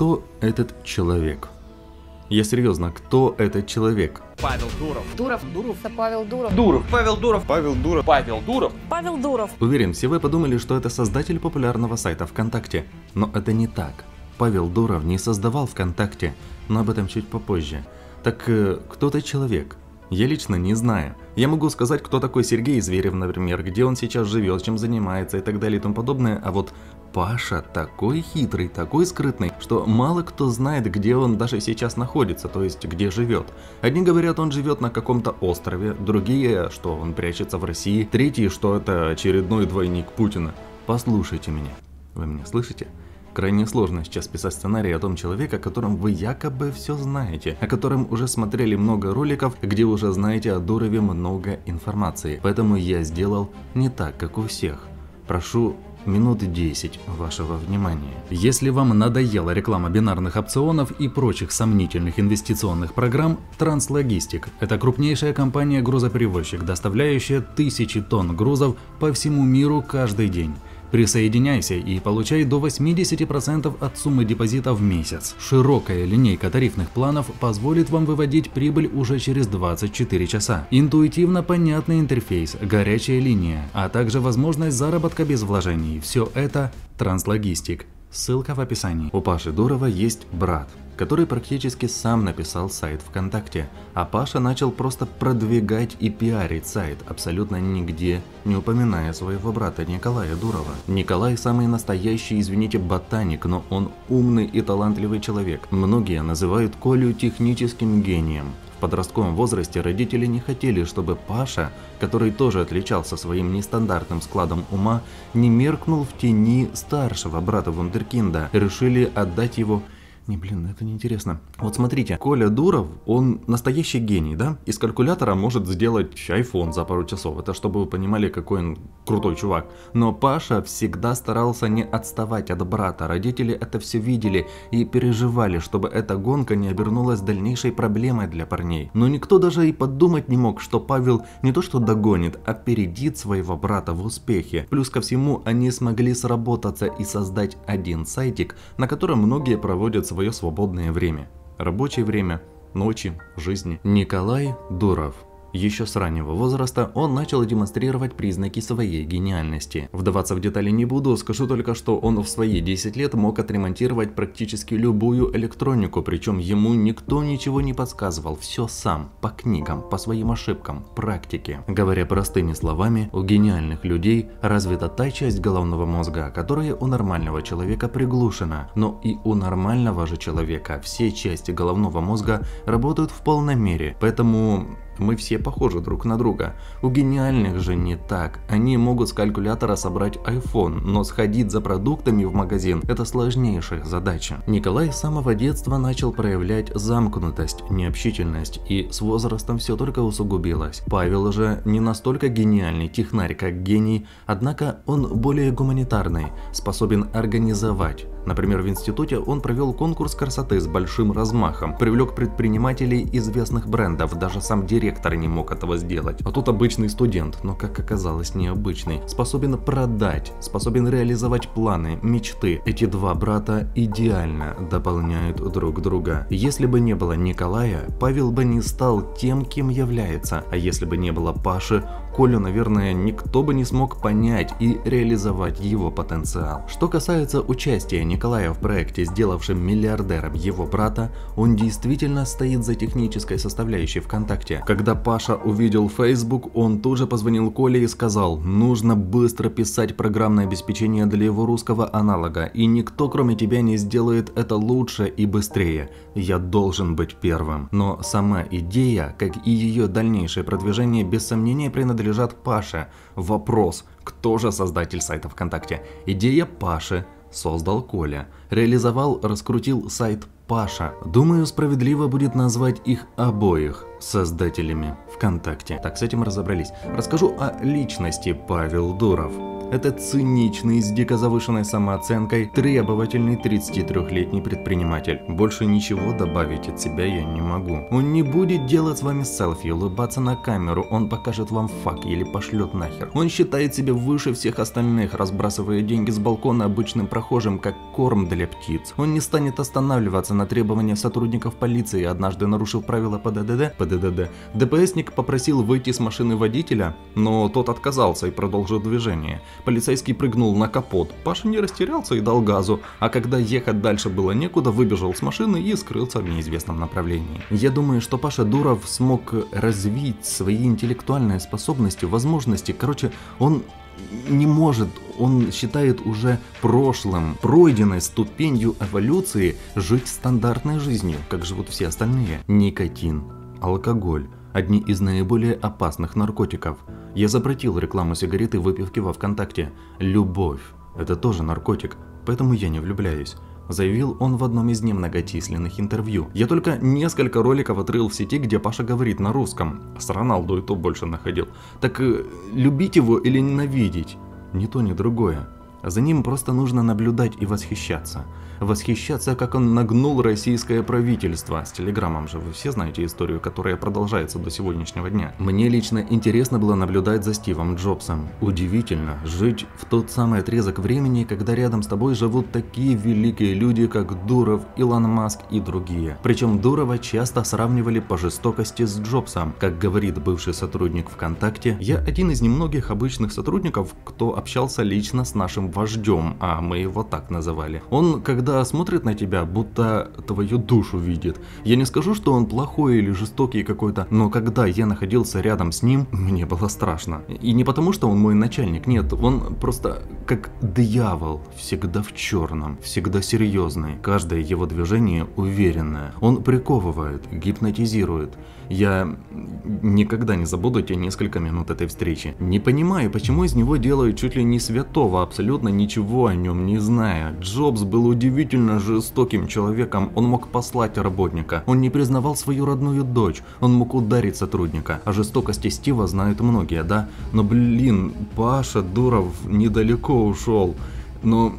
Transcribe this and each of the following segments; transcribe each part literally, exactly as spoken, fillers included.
кто этот человек? Я серьезно, кто этот человек? Павел Дуров. Дуров. Дуров. Павел Дуров. Дуров. Павел Дуров. Павел Дуров. Павел Дуров. Павел Дуров. Уверен, все вы подумали, что это создатель популярного сайта ВКонтакте. Но это не так. Павел Дуров не создавал ВКонтакте, но об этом чуть попозже. Так э, кто этот человек? Я лично не знаю. Я могу сказать, кто такой Сергей Зверев, например, где он сейчас живет, чем занимается и так далее и тому подобное, а вот Паша такой хитрый, такой скрытный, что мало кто знает, где он даже сейчас находится, то есть где живет. Одни говорят, он живет на каком-то острове, другие, что он прячется в России, третьи, что это очередной двойник Путина. Послушайте меня. Вы меня слышите? Крайне сложно сейчас писать сценарий о том человеке, о котором вы якобы все знаете, о котором уже смотрели много роликов, где уже знаете о Дурове много информации. Поэтому я сделал не так, как у всех. Прошу минут десять вашего внимания. Если вам надоела реклама бинарных опционов и прочих сомнительных инвестиционных программ, Транслогистик – это крупнейшая компания-грузоперевозчик, доставляющая тысячи тонн грузов по всему миру каждый день. Присоединяйся и получай до восьмидесяти процентов от суммы депозита в месяц. Широкая линейка тарифных планов позволит вам выводить прибыль уже через двадцать четыре часа. Интуитивно понятный интерфейс, горячая линия, а также возможность заработка без вложений. Все это Транслогистик. Ссылка в описании. У Паши Дурова есть брат, который практически сам написал сайт ВКонтакте, а Паша начал просто продвигать и пиарить сайт, абсолютно нигде не упоминая своего брата Николая Дурова. Николай самый настоящий, извините, ботаник, но он умный и талантливый человек. Многие называют Колю техническим гением. В подростковом возрасте родители не хотели, чтобы Паша, который тоже отличался своим нестандартным складом ума, не меркнул в тени старшего брата вундеркинда. Решили отдать его... Не, блин, это неинтересно. Вот смотрите, Коля Дуров, он настоящий гений, да? Из калькулятора может сделать iPhone за пару часов. Это чтобы вы понимали, какой он крутой чувак. Но Паша всегда старался не отставать от брата. Родители это все видели и переживали, чтобы эта гонка не обернулась дальнейшей проблемой для парней. Но никто даже и подумать не мог, что Павел не то что догонит, а опередит своего брата в успехе. Плюс ко всему, они смогли сработаться и создать один сайтик, на котором многие проводят свое свободное время. Рабочее время, ночи, жизни. Николай Дуров. Еще с раннего возраста он начал демонстрировать признаки своей гениальности. Вдаваться в детали не буду, скажу только, что он в свои десять лет мог отремонтировать практически любую электронику, причем ему никто ничего не подсказывал, все сам, по книгам, по своим ошибкам, практике. Говоря простыми словами, у гениальных людей развита та часть головного мозга, которая у нормального человека приглушена, но и у нормального же человека все части головного мозга работают в полной мере, поэтому... Мы все похожи друг на друга. У гениальных же не так. Они могут с калькулятора собрать iPhone, но сходить за продуктами в магазин – это сложнейшая задача. Николай с самого детства начал проявлять замкнутость, необщительность, и с возрастом все только усугубилось. Павел же не настолько гениальный технарь, как гений, однако он более гуманитарный, способен организовать. Например, в институте он провел конкурс красоты с большим размахом, привлек предпринимателей известных брендов, даже сам директор не мог этого сделать. А тут обычный студент, но как оказалось необычный, способен продать, способен реализовать планы, мечты. Эти два брата идеально дополняют друг друга. Если бы не было Николая, Павел бы не стал тем, кем является, а если бы не было Паши, Колю, наверное, никто бы не смог понять и реализовать его потенциал. Что касается участия Николая в проекте, сделавшем миллиардером его брата, он действительно стоит за технической составляющей ВКонтакте. Когда Паша увидел Facebook, он тут же позвонил Коле и сказал: нужно быстро писать программное обеспечение для его русского аналога, и никто кроме тебя не сделает это лучше и быстрее. Я должен быть первым. Но сама идея, как и ее дальнейшее продвижение, без сомнения принадлежат Паше. Вопрос: кто же создатель сайта ВКонтакте? Идея Паши. Создал Коля. Реализовал, раскрутил сайт Паша. Думаю, справедливо будет назвать их обоих создателями ВКонтакте. Так, с этим разобрались. Расскажу о личности Павел Дуров. Это циничный, с дико завышенной самооценкой, требовательный тридцатитрёхлетний предприниматель. Больше ничего добавить от себя я не могу. Он не будет делать с вами селфи, улыбаться на камеру, он покажет вам фак или пошлет нахер. Он считает себя выше всех остальных, разбрасывая деньги с балкона обычным прохожим, как корм для птиц. Он не станет останавливаться на требования сотрудников полиции, однажды нарушив правила ПДД. ПДД. ДПСник попросил выйти с машины водителя, но тот отказался и продолжил движение. Полицейский прыгнул на капот. Паша не растерялся и дал газу, а когда ехать дальше было некуда, выбежал с машины и скрылся в неизвестном направлении. Я думаю, что Паша Дуров смог развить свои интеллектуальные способности, возможности. Короче, он не может, он считает уже прошлым, пройденной ступенью эволюции жить стандартной жизнью, как живут все остальные. Никотин, алкоголь. Одни из наиболее опасных наркотиков. Я запретил рекламу сигарет и выпивки во ВКонтакте. Любовь – это тоже наркотик, поэтому я не влюбляюсь. Заявил он в одном из немногочисленных интервью. Я только несколько роликов отрыл в сети, где Паша говорит на русском. С Роналду и то больше находил. Так э, любить его или ненавидеть? Ни то, ни другое. За ним просто нужно наблюдать и восхищаться. Восхищаться, как он нагнул российское правительство. С телеграммом же вы все знаете историю, которая продолжается до сегодняшнего дня. Мне лично интересно было наблюдать за Стивом Джобсом. Удивительно жить в тот самый отрезок времени, когда рядом с тобой живут такие великие люди, как Дуров, Илон Маск и другие. Причем Дурова часто сравнивали по жестокости с Джобсом. Как говорит бывший сотрудник ВКонтакте, я один из немногих обычных сотрудников, кто общался лично с нашим вождем, а мы его так называли. Он, когда смотрит на тебя, будто твою душу видит. Я не скажу, что он плохой или жестокий какой-то, но когда я находился рядом с ним, мне было страшно. И не потому, что он мой начальник, нет, он просто как дьявол, всегда в черном, всегда серьезный. Каждое его движение уверенное. Он приковывает, гипнотизирует. Я никогда не забуду те несколько минут этой встречи. Не понимаю, почему из него делают чуть ли не святого, абсолютно ничего о нем не зная. Джобс был удивительно жестоким человеком, он мог послать работника, он не признавал свою родную дочь, он мог ударить сотрудника. О жестокости Стива знают многие, да? Но блин, Паша Дуров недалеко ушел. Но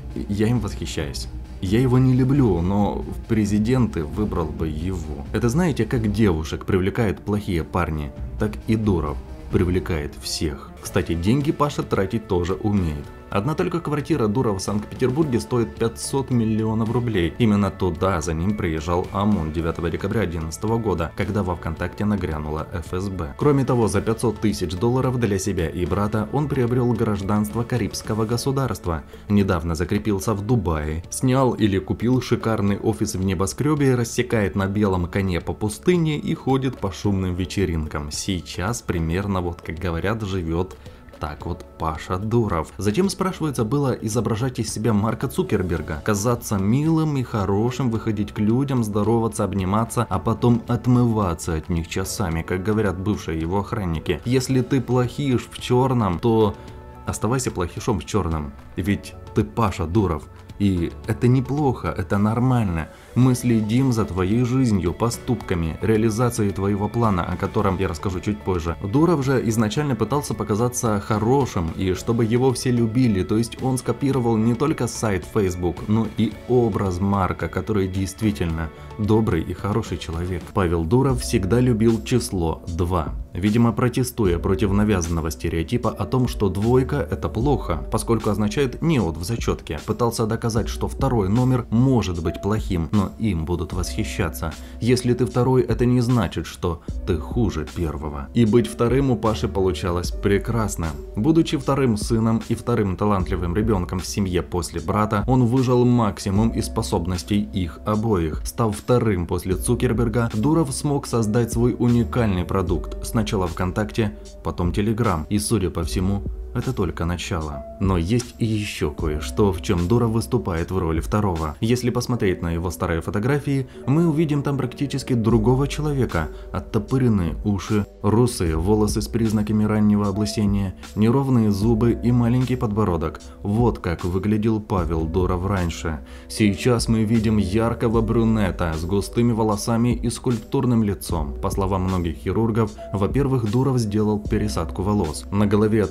я им восхищаюсь. Я его не люблю, но в президенты выбрал бы его. Это знаете, как девушек привлекают плохие парни, так и Дуров привлекает всех. Кстати, деньги Паша тратить тоже умеет. Одна только квартира Дурова в Санкт-Петербурге стоит пятьсот миллионов рублей. Именно туда за ним приезжал ОМОН девятого декабря две тысячи одиннадцатого года, когда во ВКонтакте нагрянула эф эс бэ. Кроме того, за пятьсот тысяч долларов для себя и брата он приобрел гражданство Карибского государства. Недавно закрепился в Дубае, снял или купил шикарный офис в небоскребе, рассекает на белом коне по пустыне и ходит по шумным вечеринкам. Сейчас примерно, вот как говорят, живет так вот Паша Дуров. Затем, спрашивается, было изображать из себя Марка Цукерберга, казаться милым и хорошим, выходить к людям, здороваться, обниматься, а потом отмываться от них часами, как говорят бывшие его охранники. Если ты плохиш в черном, то оставайся плохишом в черном, ведь ты Паша Дуров. И это неплохо, это нормально. Мы следим за твоей жизнью, поступками, реализацией твоего плана, о котором я расскажу чуть позже. Дуров же изначально пытался показаться хорошим, и чтобы его все любили, то есть он скопировал не только сайт Facebook, но и образ Марка, который действительно добрый и хороший человек. Павел Дуров всегда любил число два. Видимо, протестуя против навязанного стереотипа о том, что двойка – это плохо, поскольку означает неуд в зачетке, пытался доказать, что второй номер может быть плохим, но им будут восхищаться. Если ты второй, это не значит, что ты хуже первого. И быть вторым у Паши получалось прекрасно. Будучи вторым сыном и вторым талантливым ребенком в семье после брата, он выжал максимум из способностей их обоих. Став вторым после Цукерберга, Дуров смог создать свой уникальный продукт. Сначала ВКонтакте, потом Телеграм. И, судя по всему, это только начало. Но есть и еще кое-что, в чем Дуров выступает в роли второго. Если посмотреть на его старые фотографии, мы увидим там практически другого человека. Оттопыренные уши, русые волосы с признаками раннего облысения, неровные зубы и маленький подбородок. Вот как выглядел Павел Дуров раньше. Сейчас мы видим яркого брюнета с густыми волосами и скульптурным лицом. По словам многих хирургов, во-первых, Дуров сделал пересадку волос. На голове этого человека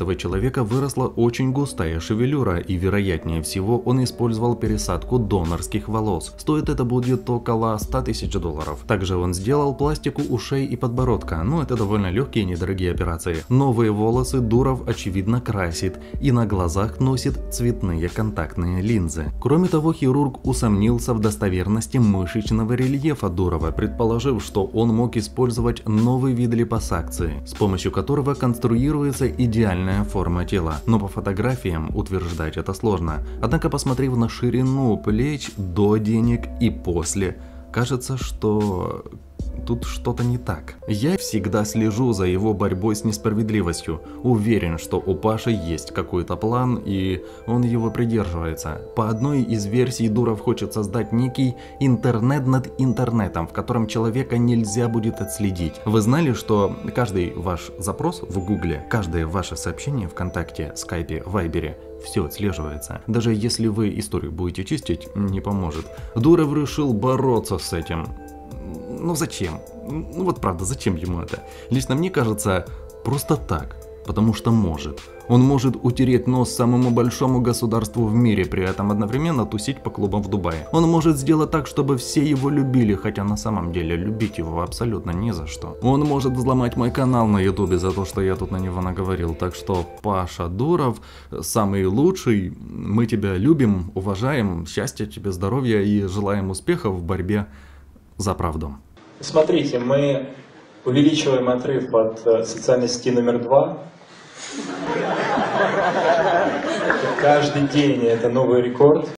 человека выросла очень густая шевелюра, и вероятнее всего он использовал пересадку донорских волос. Стоит это будет около ста тысяч долларов. Также он сделал пластику ушей и подбородка, но это довольно легкие и недорогие операции. Новые волосы Дуров очевидно красит и на глазах носит цветные контактные линзы. Кроме того, хирург усомнился в достоверности мышечного рельефа Дурова, предположив, что он мог использовать новый вид липосакции, с помощью которого конструируется идеальная форма тела. Но по фотографиям утверждать это сложно. Однако, посмотрев на ширину плеч до денег и после, кажется, что тут что-то не так. Я всегда слежу за его борьбой с несправедливостью. Уверен, что у Паши есть какой-то план, и он его придерживается. По одной из версий, Дуров хочет создать некий интернет над интернетом, в котором человека нельзя будет отследить. Вы знали, что каждый ваш запрос в Гугле, каждое ваше сообщение ВКонтакте, Скайпе, Вайбере, все отслеживается. Даже если вы историю будете чистить, не поможет. Дуров решил бороться с этим. Ну зачем? Ну вот правда, зачем ему это? Лично мне кажется, просто так, потому что может. Он может утереть нос самому большому государству в мире, при этом одновременно тусить по клубам в Дубае. Он может сделать так, чтобы все его любили, хотя на самом деле любить его абсолютно не за что. Он может взломать мой канал на ютубе за то, что я тут на него наговорил. Так что, Паша Дуров, самый лучший, мы тебя любим, уважаем, счастья тебе, здоровья и желаем успехов в борьбе за правду. Смотрите, мы увеличиваем отрыв от социальной сети номер два. Каждый день это новый рекорд.